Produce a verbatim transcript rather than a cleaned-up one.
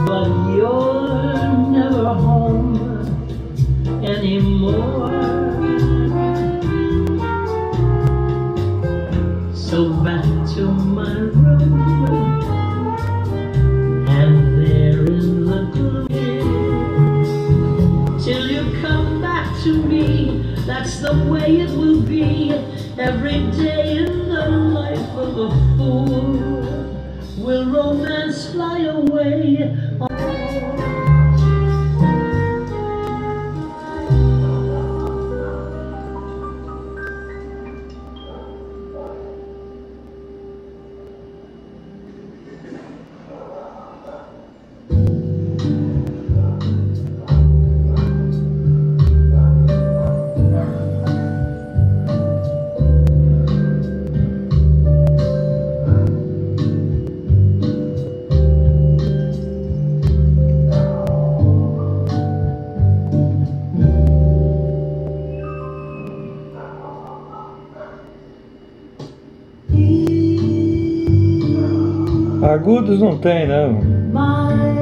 but you're never home anymore. So back to my room, and there in the gloom, till you come back to me. That's the way it will be every day in the life of a fool. Will romance fly away? Agudos não tem, não.